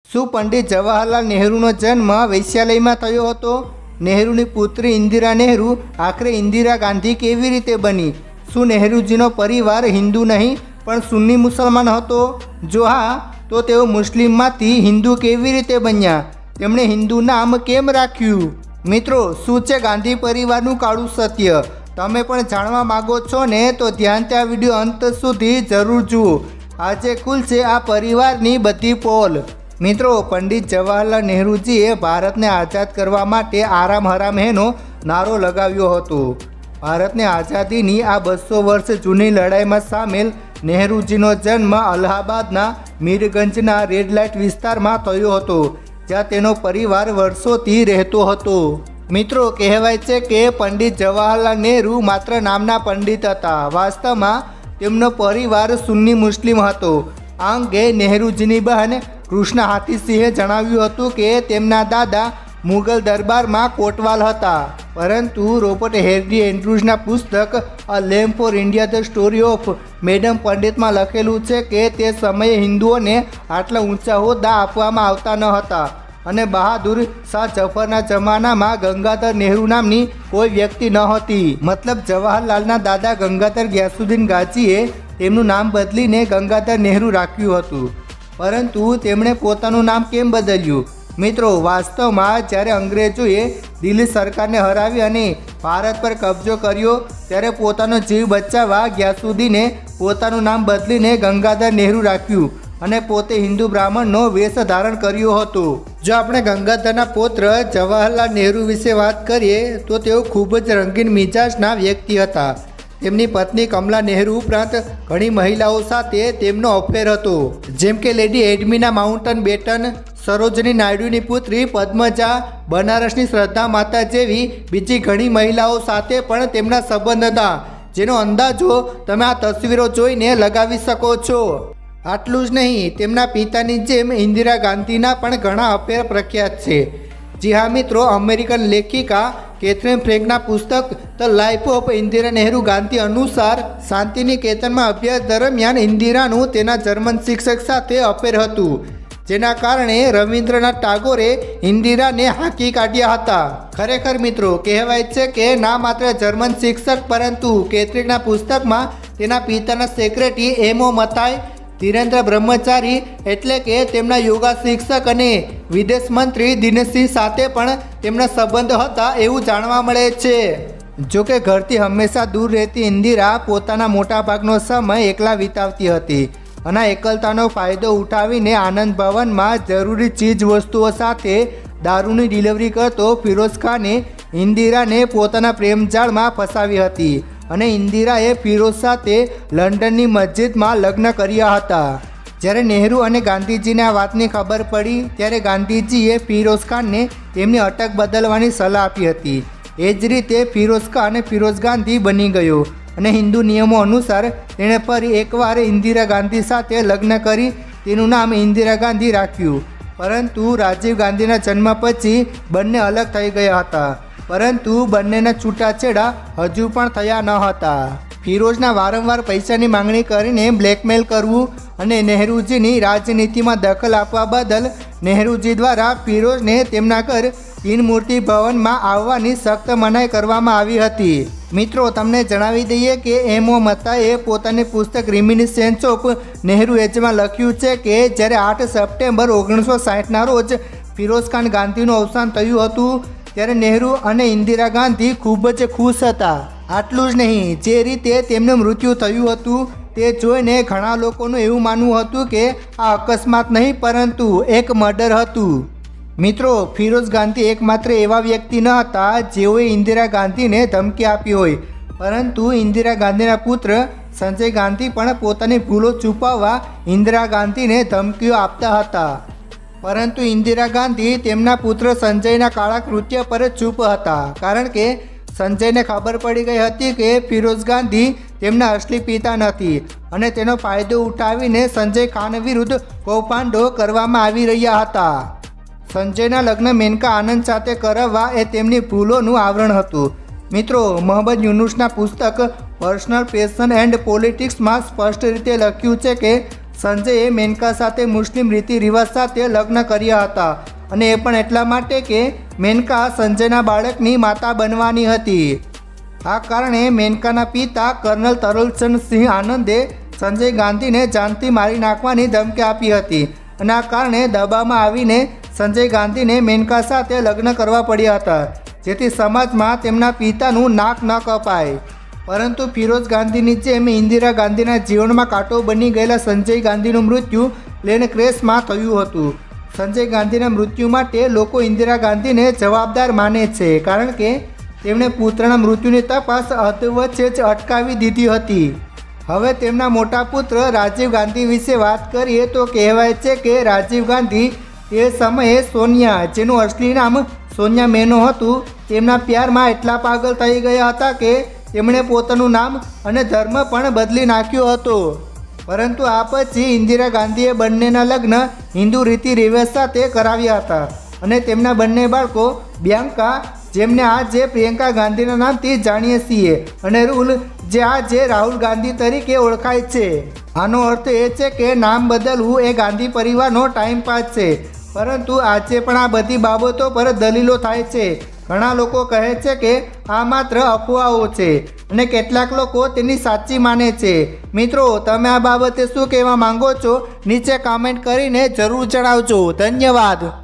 શું પંડિત જવાહરલાલ નહેરુનો જન્મ વૈશ્યાલયમાં થયો હતો? નહેરુની પુત્રી ઇન્દિરા નહેરુ આખરે ઇન્દિરા ગાંધી કેવી રીતે બની? શું નહેરુજીનો પરિવાર હિન્દુ નહીં પણ સુન્ની મુસલમાન હતો? જો હા, તો તેઓ મુસ્લિમમાંથી હિન્દુ કેવી રીતે બન્યા? તેમણે હિન્દુ નામ કેમ રાખ્યું? મિત્રો, શું છે ગાંધી પરિવારનું કાળું સત્ય? તમે પણ જાણવા માગો છો ને? તો ધ્યાનથી આ વિડીયો અંત સુધી જરૂર જુઓ. આજે ખુલશે આ પરિવારની બધી પોલ. મિત્રો, પંડિત જવાહરલાલ નહેરુજીએ ભારતને આઝાદ કરવા માટે આરામ હરામ હેનો નારો લગાવ્યો હતો. ભારતને આઝાદીની આ 200 વર્ષ જૂની લડાઈમાં સામેલ નહેરુજીનો જન્મ અલ્હાબાદના મીરગંજના રેડ લાઇટ વિસ્તારમાં થયો હતો, જ્યાં તેનો પરિવાર વર્ષોથી રહેતો હતો. મિત્રો, કહેવાય છે કે પંડિત જવાહરલાલ નહેરુ માત્ર નામના પંડિત હતા. વાસ્તવમાં તેમનો પરિવાર સુન્ની મુસ્લિમ હતો. આ અંગે નહેરુજીની બહેન કૃષ્ણ હાથીસિંહે જણાવ્યું હતું કે તેમના દાદા મુગલ દરબારમાં કોટવાલ હતા. પરંતુ રોબર્ટ હેનરી એન્ડ્રુઝના પુસ્તક a lamp for India the story of madam પંડિતમાં લખેલું છે કે તે સમયે હિન્દુઓને આટલા ઊંચા હોદ્દા આપવામાં આવતા ન હતા અને બહાદુર શાહ જફરના જમાનામાં ગંગાધર નહેરુ નામની કોઈ વ્યક્તિ ન હતી. મતલબ જવાહરલાલના દાદા ગંગાધર ગ્યાસુદ્દીન ગાઝીએ તેમનું નામ બદલીને ગંગાધર નહેરુ રાખ્યું હતું. પરંતુ તેમણે પોતાનું નામ કેમ બદલ્યું? મિત્રો, વાસ્તવમાં જ્યારે અંગ્રેજોએ દિલ્હી સરકારને હરાવી અને ભારત પર કબજો કર્યો ત્યારે પોતાનો જીવ બચાવવા ગ્યાસુદ્દીને પોતાનું નામ બદલીને ગંગાધર નહેરુ રાખ્યું અને પોતે હિન્દુ બ્રાહ્મણનો વેશ ધારણ કર્યો હતો. જો આપણે ગંગાધરના પૌત્ર જવાહરલાલ નહેરુ વિશે વાત કરીએ તો તેઓ ખૂબ જ રંગીન મિજાજના વ્યક્તિ હતા. તેમની પત્ની કમલા નહેરુ ઉપરાંત ઘણી મહિલાઓ સાથે તેમનો અફેર હતો, જેમ કે લેડી એડમિના માઉન્ટન બેટન, સરોજની નાયડુની પુત્રી પદ્મજા, બનારસની શ્રદ્ધા માતા જેવી બીજી ઘણી મહિલાઓ સાથે પણ તેમના સંબંધ હતા, જેનો અંદાજો તમે આ તસવીરો જોઈને લગાવી શકો છો. આટલું જ નહીં, તેમના પિતાની જેમ ઇન્દિરા ગાંધીના પણ ઘણા અફેર પ્રખ્યાત છે. જી હા મિત્રો, અમેરિકન લેખિકા કેથરીન ફ્રેન્કના પુસ્તક the life of Indira Nehru Gandhi અનુસાર શાંતિનિકેતનમાં અભ્યાસ દરમિયાન ઇન્દિરાનું તેના જર્મન શિક્ષક સાથે અફેર હતું, જેના કારણે રવિન્દ્રનાથ ટાગોરે ઇન્દિરાને હાંકી કાઢ્યા હતા. ખરેખર મિત્રો, કહેવાય છે કે ના માત્ર જર્મન શિક્ષક પરંતુ કેથરીનના પુસ્તકમાં તેના પિતાના સેક્રેટરી એમઓ મથાઈ, ધીરેન્દ્ર બ્રહ્મચારી એટલે કે તેમના યોગા શિક્ષક અને વિદેશ મંત્રી દિનેશસિંહ સાથે પણ તેમના સંબંધ હતા એવું જાણવા મળે છે. જોકે ઘરથી હંમેશા દૂર રહેતી ઇન્દિરા પોતાના મોટાભાગનો સમય એકલા વિતાવતી હતી અને એકલતાનો ફાયદો ઉઠાવીને આનંદ ભવનમાં જરૂરી ચીજ વસ્તુઓ સાથે દારૂની ડિલિવરી કરતો ફિરોઝ ખાને ઇન્દિરાને પોતાના પ્રેમજાળમાં ફસાવી હતી અને ઇન્દિરાએ ફિરોઝ સાથે લંડનની મસ્જિદમાં લગ્ન કર્યા હતા. જ્યારે નહેરુ અને ગાંધીજીને આ વાતની ખબર પડી ત્યારે ગાંધીજીએ ફિરોઝ ખાનને તેમની અટક બદલવાની સલાહ આપી હતી. એ જ રીતે ફિરોઝ ખાન ફિરોઝ ગાંધી બની ગયો અને હિન્દુ નિયમો અનુસાર તેણે ફરી એકવાર ઇન્દિરા ગાંધી સાથે લગ્ન કરી તેનું નામ ઇન્દિરા ગાંધી રાખ્યું. પરંતુ રાજીવ ગાંધીના જન્મ પછી બંને અલગ થઈ ગયા હતા, પરંતુ બંનેના છૂટાછેડા હજુ પણ થયા ન હતા. ફિરોઝના વારંવાર પૈસાની માંગણી કરીને બ્લેકમેલ કરવું અને નહેરુજીની રાજનીતિમાં દખલ આપવા બદલ નહેરુજી દ્વારા ફિરોઝને તેમના ઘર તીનમૂર્તિ ભવનમાં આવવાની સખ્ત મનાઈ કરવામાં આવી હતી. મિત્રો, તમને જણાવી દઈએ કે એમઓ મથાઈએ પોતાની પુસ્તક રિમિનિસેન્સ ઓફ નહેરુ એજમાં લખ્યું છે કે જ્યારે 8 સપ્ટેમ્બર 1960ના રોજ ફિરોઝ ખાન ગાંધીનું અવસાન થયું હતું ત્યારે નહેરુ અને ઇન્દિરા ગાંધી ખૂબ જ ખુશ હતા. આટલું જ નહીં, જે રીતે તેમનું મૃત્યુ થયું હતું તે જોઈને ઘણા લોકોનું એવું માનવું હતું કે આ અકસ્માત નહીં પરંતુ એક મર્ડર હતું. મિત્રો, ફિરોઝ ગાંધી એકમાત્ર એવા વ્યક્તિ ન હતા જેઓએ ઇન્દિરા ગાંધીને ધમકી આપી હોય, પરંતુ ઇન્દિરા ગાંધીના પુત્ર સંજય ગાંધી પણ પોતાની ભૂલો છુપાવવા ઇન્દિરા ગાંધીને ધમકીઓ આપતા હતા. પરંતુ ઇન્દિરા ગાંધી તેમના પુત્ર સંજયના કાળા કૃત્ય પર ચૂપ હતા, કારણ કે સંજયને ખબર પડી ગઈ હતી કે ફિરોઝ ગાંધી તેમના અસલી પિતા નથી અને તેનો ફાયદો ઉઠાવીને સંજય ખાન વિરુદ્ધ કૌભાંડો કરવામાં આવી રહ્યા હતા. સંજયના લગ્ન મેનકા આનંદ સાથે કરાવવા એ તેમની ભૂલોનું આવરણ હતું. મિત્રો, મોહમ્મદ યુનુસના પુસ્તક પર્સનલ પેશન એન્ડ પોલિટિક્સમાં સ્પષ્ટ રીતે લખ્યું છે કે સંજયે મેનકા સાથે મુસ્લિમ રીતિ રિવાજ સાથે લગ્ન કર્યા હતા અને એ પણ એટલા માટે કે મેનકા સંજયના બાળકની માતા બનવાની હતી. આ કારણે મેનકાના પિતા કર્નલ તરલચંદ આનંદે સંજય ગાંધીને જાનથી મારી નાખવાની ધમકી આપી હતી અને આ કારણે દબાવમાં આવીને સંજય ગાંધીને મેનકા સાથે લગ્ન કરવા પડ્યા હતા, જેથી સમાજમાં તેમના પિતાનું નાક ન કપાય. પરંતુ ફિરોઝ ગાંધીની જેમ ઇન્દિરા ગાંધીના જીવનમાં કાંટો બની ગયેલા સંજય ગાંધીનું મૃત્યુ પ્લેન ક્રેશમાં થયું હતું. સંજય ગાંધીના મૃત્યુ માટે લોકો ઇન્દિરા ગાંધીને જવાબદાર માને છે, કારણ કે તેમણે પુત્રના મૃત્યુની તપાસ અધવચ્ચે જ અટકાવી દીધી હતી. હવે તેમના મોટા પુત્ર રાજીવ ગાંધી વિશે વાત કરીએ તો કહેવાય છે કે રાજીવ ગાંધી તે સમયે સોનિયા, જેનું અસલી નામ સોનિયા મેનો હતું, તેમના પ્યારમાં એટલા પાગલ થઈ ગયા હતા કે તેમણે પોતાનું નામ અને ધર્મ પણ બદલી નાખ્યો હતો. પરંતુ આ પછી ઇન્દિરા ગાંધીએ બંનેના લગ્ન હિન્દુ રીતિ રિવાજ સાથે કરાવ્યા હતા અને તેમના બંને બાળકો બ્યાંકા, જેમને આજે પ્રિયંકા ગાંધીના નામથી જાણીએ છીએ, અને રૂલ, જે આજે રાહુલ ગાંધી તરીકે ઓળખાય છે. આનો અર્થ એ છે કે નામ બદલવું એ ગાંધી પરિવારનો ટાઈમ પાસ છે. પરંતુ આજે પણ આ બધી બાબતો પર દલીલો થાય છે. ઘણા લોકો કહે છે કે આ માત્ર અફવાઓ છે અને કેટલાક લોકો તેની સાચી માને છે. મિત્રો, તમે આ બાબતે શું કહેવા માંગો છો? નીચે કમેન્ટ કરીને જરૂર જણાવજો. ધન્યવાદ.